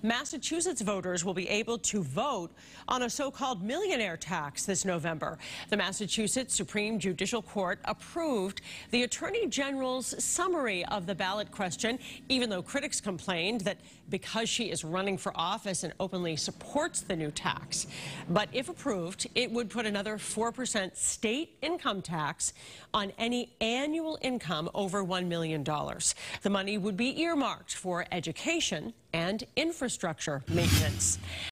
Massachusetts voters will be able to vote on a so-called millionaire tax this November. The Massachusetts Supreme Judicial Court approved the Attorney General's summary of the ballot question, even though critics complained that because she is running for office and openly supports the new tax. But if approved, it would put another 4% state income tax on any annual income over $1 million. The money would be earmarked for education and infrastructure maintenance.